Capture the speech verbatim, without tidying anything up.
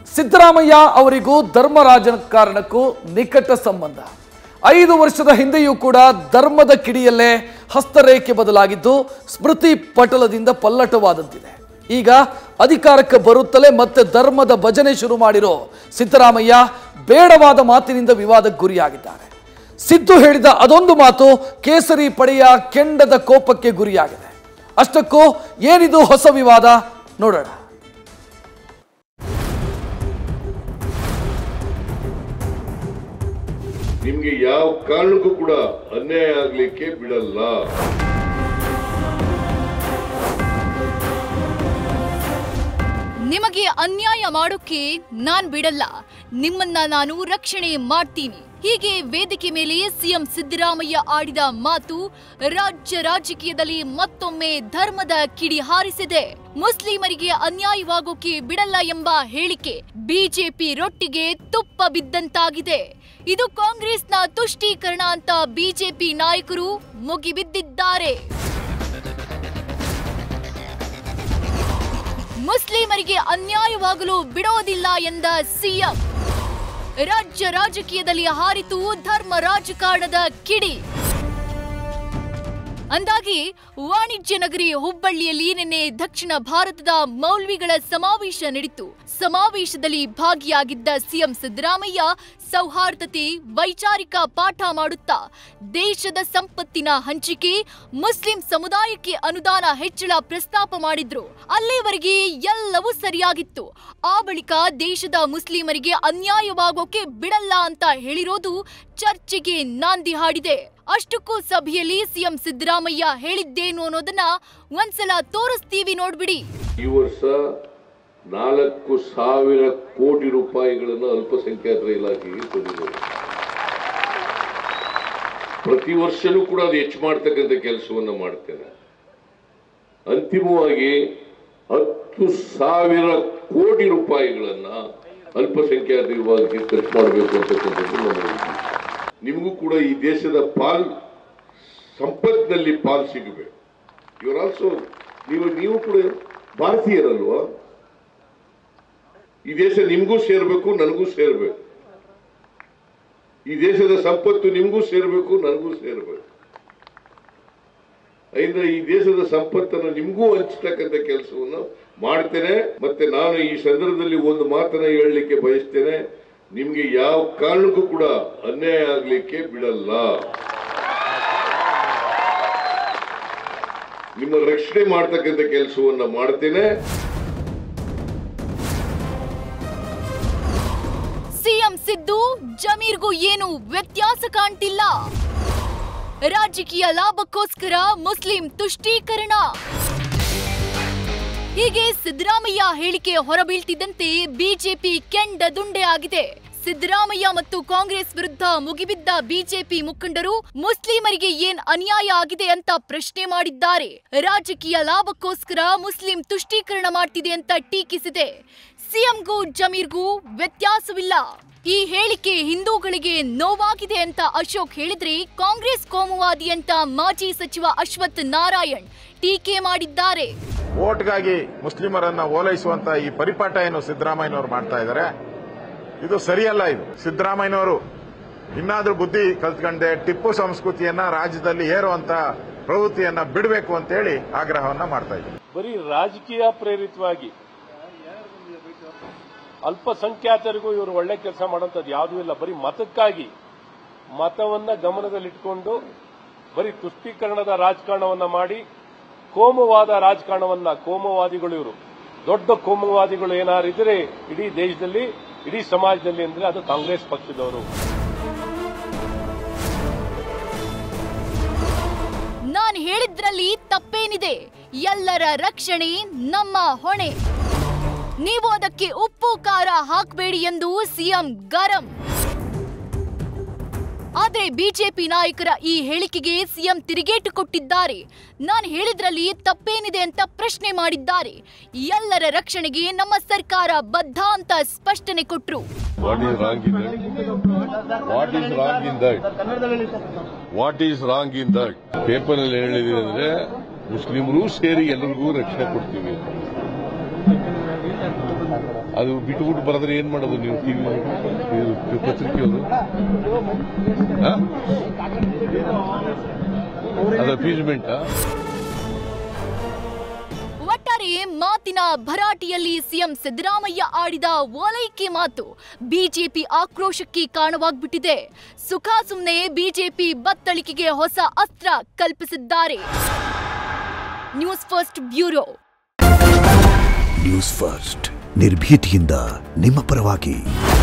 ಸಿದ್ದರಾಮಯ್ಯ ಅವರಿಗೂ ಧರ್ಮ ರಾಜಕಾರಣಕ್ಕೂ ನಿಕಟ ಸಂಬಂಧ. ಐದು ವರ್ಷದ ಹಿಂದೆಯೂ ಕೂಡ ಧರ್ಮದ ಕಿಡಿಯಲ್ಲೇ ಹಸ್ತರೇಖೆ ಬದಲಾಗಿದ್ದು ಸ್ಮೃತಿ ಪಟಲದಿಂದ ಪಲ್ಲಟವಾದಂತಿದೆ. ಈಗ ಅಧಿಕಾರಕ್ಕೆ ಬರುತ್ತಲೇ ಮತ್ತೆ ಧರ್ಮದ ಭಜನೆ ಶುರು ಮಾಡಿರೋ ಸಿದ್ದರಾಮಯ್ಯ ಬೇಡವಾದ ಮಾತಿನಿಂದ ವಿವಾದಕ್ಕೆ ಗುರಿಯಾಗಿದ್ದಾರೆ. ಸಿದ್ದು ಹೇಳಿದ ಅದೊಂದು ಮಾತು ಕೇಸರಿ ಪಡೆಯ ಕೆಂಡದ ಕೋಪಕ್ಕೆ ಗುರಿಯಾಗಿದೆ. ಅಷ್ಟಕ್ಕೂ ಏನಿದು ಹೊಸ ವಿವಾದ ನೋಡೋಣ. ನಿಮಗೆ ಯಾವ ಕಾರಣಕ್ಕೂ ಕೂಡ ಅನ್ಯಾಯ ಆಗಲಿಕ್ಕೆ ಬಿಡಲ್ಲ. ನಿಮಗೆ ಅನ್ಯಾಯ ಮಾಡೋಕೆ ನಾನ್ ಬಿಡಲ್ಲ, ನಿಮ್ಮನ್ನ ನಾನು ರಕ್ಷಣೆ ಮಾಡ್ತೀನಿ. ಹೀಗೆ ವೇದಿಕೆ ಮೇಲೆ ಸಿಎಂ ಸಿದ್ದರಾಮಯ್ಯ ಆಡಿದ ಮಾತು ರಾಜ್ಯ ರಾಜಕೀಯದಲ್ಲಿ ಮತ್ತೊಮ್ಮೆ ಧರ್ಮದ ಕಿಡಿ ಹಾರಿಸಿದೆ. ಮುಸ್ಲಿಮರಿಗೆ ಅನ್ಯಾಯವಾಗೋಕೆ ಬಿಡಲ್ಲ ಎಂಬ ಹೇಳಿಕೆ ಬಿಜೆಪಿ ರೊಟ್ಟಿಗೆ ತುಪ್ಪ ಬಿದ್ದಂತಾಗಿದೆ. ಇದು ಕಾಂಗ್ರೆಸ್ನ ತುಷ್ಟೀಕರಣ ಅಂತ ಬಿಜೆಪಿ ನಾಯಕರು ಮುಗಿಬಿದ್ದಿದ್ದಾರೆ. ಮುಸ್ಲಿಮರಿಗೆ ಅನ್ಯಾಯವಾಗಲು ಬಿಡೋದಿಲ್ಲ ಎಂದ ಸಿಎಂ. ರಾಜ್ಯ ರಾಜಕೀಯದಲ್ಲಿ ಹಾರಿತು ಧರ್ಮ ರಾಜಕಾರಣದ ಕಿಡಿ. ಅಂದಾಗಿ ವಾಣಿಜ್ಯ ನಗರಿ ಹುಬ್ಬಳ್ಳಿಯಲ್ಲಿ ನಿನ್ನೆ ದಕ್ಷಿಣ ಭಾರತದ ಮೌಲ್ವಿಗಳ ಸಮಾವೇಶ ನಡೆಯಿತು. ಸಮಾವೇಶದಲ್ಲಿ ಭಾಗಿಯಾಗಿದ್ದ ಸಿಎಂ ಸಿದ್ದರಾಮಯ್ಯ ಸೌಹಾರ್ದತೆ, ವೈಚಾರಿಕ ಪಾಠ ಮಾಡುತ್ತಾ ದೇಶದ ಸಂಪತ್ತಿನ ಹಂಚಿಕೆ, ಮುಸ್ಲಿಂ ಸಮುದಾಯಕ್ಕೆ ಅನುದಾನ ಹೆಚ್ಚಳ ಪ್ರಸ್ತಾಪ ಮಾಡಿದ್ರು. ಅಲ್ಲಿವರೆಗೆ ಎಲ್ಲವೂ ಸರಿಯಾಗಿತ್ತು. ಆ ಬಳಿಕ ದೇಶದ ಮುಸ್ಲಿಮರಿಗೆ ಅನ್ಯಾಯವಾಗೋಕೆ ಬಿಡಲ್ಲ ಅಂತ ಹೇಳಿರೋದು ಚರ್ಚೆಗೆ ನಾಂದಿ ಹಾಡಿದೆ. ಅಷ್ಟಕ್ಕೂ ಸಭೆಯಲ್ಲಿ ಸಿಎಂ ಸಿದ್ದರಾಮಯ್ಯ ಹೇಳಿದ್ದೇನು ಅನ್ನೋದನ್ನ ಒಂದ್ಸಲ ತೋರಿಸ್ತೀವಿ ನೋಡ್ಬಿಡಿ. ಈ ವರ್ಷ ನಾಲ್ಕು ಸಾವಿರ ಕೋಟಿ ರೂಪಾಯಿಗಳನ್ನು ಅಲ್ಪಸಂಖ್ಯಾತರ ಇಲಾಖೆಗೆ ತಂದಿದ್ದಾರೆ. ಪ್ರತಿ ವರ್ಷನೂ ಕೂಡ ಅದು ಹೆಚ್ಚು ಮಾಡ್ತಕ್ಕಂಥ ಕೆಲಸವನ್ನು ಮಾಡ್ತೇನೆ. ಅಂತಿಮವಾಗಿ ಹತ್ತು ಸಾವಿರ ಕೋಟಿ ರೂಪಾಯಿಗಳನ್ನ ಅಲ್ಪಸಂಖ್ಯಾತರ ವಿಭಾಗಕ್ಕೆ ಖರ್ಚು ಮಾಡಬೇಕು ಅಂತಕ್ಕಂಥದ್ದು ನಮ್ಮ. ನಿಮಗೂ ಕೂಡ ಈ ದೇಶದ ಪಾಲ್ ಸಂಪತ್ತಿನಲ್ಲಿ ಪಾಲ್ ಸಿಗಬೇಕು. ಇವರು ಆಲ್ಸೋ ನೀವು ನೀವು ಕೂಡ ಭಾರತೀಯರಲ್ವಾ? ಈ ದೇಶ ನಿಮಗೂ ಸೇರ್ಬೇಕು, ನನಗೂ ಸೇರ್ಬೇಕು. ಈ ದೇಶದ ಸಂಪತ್ತು ನಿಮಗೂ ಸೇರ್ಬೇಕು, ನನಗೂ ಸೇರ್ಬೇಕು. ಐದು ಈ ದೇಶದ ಸಂಪತ್ತನ್ನು ನಿಮಗೂ ಹಂಚತಕ್ಕಂಥ ಕೆಲಸವನ್ನು ಮಾಡ್ತೇನೆ. ಮತ್ತೆ ನಾನು ಈ ಸಂದರ್ಭದಲ್ಲಿ ಒಂದು ಮಾತನ್ನ ಹೇಳಲಿಕ್ಕೆ ಬಯಸ್ತೇನೆ, ನಿಮ್ಗೆ ಯಾವ ಕಾರಣಕ್ಕೂ ಕೂಡ ಅನ್ಯಾಯ ಆಗಲಿಕ್ಕೆ ಬಿಡಲ್ಲ. ನಿಮ್ಮ ರಕ್ಷಣೆ ಮಾಡ್ತಕ್ಕಂಥ ಕೆಲಸವನ್ನ ಮಾಡ್ತೇನೆ. ಸಿಎಂ ಸಿದ್ದು ಜಮೀರ್ಗೂ ಏನು ವ್ಯತ್ಯಾಸ ಕಾಣ್ತಿಲ್ಲ. ರಾಜಕೀಯ ಲಾಭಕ್ಕೋಸ್ಕರ ಮುಸ್ಲಿಂ ತುಷ್ಟೀಕರಣ. ಹೀಗೆ ಸಿದ್ದರಾಮಯ್ಯ ಹೇಳಿಕೆ ಹೊರಬೀಳ್ತಿದ್ದಂತೆ ಬಿಜೆಪಿ ಕೆಂಡ ದುಂಡೆ ಆಗಿದೆ. ಸಿದ್ದರಾಮಯ್ಯ ಮತ್ತು ಕಾಂಗ್ರೆಸ್ ವಿರುದ್ಧ ಮುಗಿಬಿದ್ದ ಬಿಜೆಪಿ ಮುಖಂಡರು ಮುಸ್ಲಿಮರಿಗೆ ಏನ್ ಅನ್ಯಾಯ ಆಗಿದೆ ಅಂತ ಪ್ರಶ್ನೆ ಮಾಡಿದ್ದಾರೆ. ರಾಜಕೀಯ ಲಾಭಕ್ಕೋಸ್ಕರ ಮುಸ್ಲಿಂ ತುಷ್ಟೀಕರಣ ಮಾಡ್ತಿದೆ ಅಂತ ಟೀಕಿಸಿದೆ. ಸಿಎಂಗೂ ಜಮೀರ್ಗೂ ವ್ಯತ್ಯಾಸವಿಲ್ಲ. ಈ ಹೇಳಿಕೆ ಹಿಂದೂಗಳಿಗೆ ನೋವಾಗಿದೆ ಅಂತ ಅಶೋಕ್ ಹೇಳಿದ್ರೆ, ಕಾಂಗ್ರೆಸ್ ಕೋಮುವಾದಿ ಅಂತ ಮಾಜಿ ಸಚಿವ ಅಶ್ವಥ್ ನಾರಾಯಣ್ ಟೀಕೆ ಮಾಡಿದ್ದಾರೆ. ವೋಟ್ಗಾಗಿ ಮುಸ್ಲಿಮರನ್ನ ಓಲೈಸುವಂತ ಈ ಪರಿಪಾಠ ಏನು ಸಿದ್ದರಾಮಯ್ಯನವರು ಮಾಡ್ತಾ ಇದ್ದಾರೆ, ಇದು ಸರಿಯಲ್ಲ. ಇದು ಸಿದ್ದರಾಮಯ್ಯನವರು ಇನ್ನಾದ್ರೂ ಬುದ್ಧಿ ಕಲ್ತ್ಕೊಂಡೆ ಟಿಪ್ಪು ಸಂಸ್ಕೃತಿಯನ್ನ ರಾಜ್ಯದಲ್ಲಿ ಹೇರುವಂತ ಪ್ರವೃತ್ತಿಯನ್ನ ಬಿಡಬೇಕು ಅಂತ ಹೇಳಿ ಆಗ್ರಹವನ್ನ ಮಾಡ್ತಾ ಇದ್ದಾರೆ. ಬರೀ ರಾಜಕೀಯ ಪ್ರೇರಿತವಾಗಿ ಅಲ್ಪಸಂಖ್ಯಾತರಿಗೂ ಇವರು ಒಳ್ಳೆ ಕೆಲಸ ಮಾಡುವಂತದ್ದು ಯಾವುದೂ ಇಲ್ಲ. ಬರೀ ಮತಕ್ಕಾಗಿ ಮತವನ್ನ ಗಮನದಲ್ಲಿಟ್ಟುಕೊಂಡು ಬರೀ ತುಷ್ಟೀಕರಣದ ರಾಜಕಾರಣವನ್ನ ಮಾಡಿ ಕೋಮುವಾದ ರಾಜಕಾರಣವನ್ನ, ಕೋಮುವಾದಿಗಳು ಇವರು ದೊಡ್ಡ ಕೋಮುವಾದಿಗಳು ಏನಾರು ಇದ್ರೆ ಇಡೀ ದೇಶದಲ್ಲಿ, ಇಡೀ ಸಮಾಜದಲ್ಲಿ ಅಂದ್ರೆ ಅದು ಕಾಂಗ್ರೆಸ್ ಪಕ್ಷದವರು. ನಾನ್ ಹೇಳಿದ್ರಲ್ಲಿ ತಪ್ಪೇನಿದೆ? ಎಲ್ಲರ ರಕ್ಷಣೆ ನಮ್ಮ ಹೊಣೆ. ನೀವು ಅದಕ್ಕೆ ಉಪ್ಪು ಖಾರ ಹಾಕಬೇಡಿ ಎಂದು ಸಿಎಂ ಗರಂ. ಆದ್ರೆ ಬಿಜೆಪಿ ನಾಯಕರ ಈ ಹೇಳಿಕೆಗೆ ಸಿಎಂ ತಿರುಗೇಟು ಕೊಟ್ಟಿದ್ದಾರೆ. ನಾನು ಹೇಳಿದ್ರಲ್ಲಿ ತಪ್ಪೇನಿದೆ ಅಂತ ಪ್ರಶ್ನೆ ಮಾಡಿದ್ದಾರೆ. ಎಲ್ಲರ ರಕ್ಷಣೆಗೆ ನಮ್ಮ ಸರ್ಕಾರ ಬದ್ಧ ಅಂತ ಸ್ಪಷ್ಟನೆ ಕೊಟ್ರು. What is wrong in that? What is wrong in that? What is wrong in that? Paper ನಲ್ಲಿ ಹೇಳಿದೆ ಅಂದ್ರೆ ಮುಸ್ಲಿಮರು ಸೇರಿ ಎಲ್ಲರಿಗೂ ರಕ್ಷಣೆ ಕೊಡ್ತೀವಿ. ಅದು ಬಿಟ್ಟುಬಿಟ್ಟು ಬರೋದ್ರೆ ಏನ್ ಮಾಡೋದು ನೀವು ಟಿವಿ ಪತ್ರಿಕೆಯವರು ಅದರ ಪೀಜ್ಮೆಂಟ್. ಒಟ್ಟಾರೆ ಮಾತಿನ ಭರಾಟೆಯಲ್ಲಿ ಸಿಎಂ ಸಿದ್ದರಾಮಯ್ಯ ಆಡಿದ ಓಲೈಕೆ ಮಾತು ಬಿಜೆಪಿ ಆಕ್ರೋಶಕ್ಕೆ ಕಾರಣವಾಗ್ಬಿಟ್ಟಿದೆ. ಸುಖ ಸುಮ್ನೆ ಬಿಜೆಪಿ ಬತ್ತಳಿಕೆಗೆ ಹೊಸ ಅಸ್ತ್ರ ಕಲ್ಪಿಸಿದ್ದಾರೆ. News first bureau. News first ನಿರ್ಭೀತಿಯಿಂದ ನಿಮ್ಮ ಪರವಾಗಿ.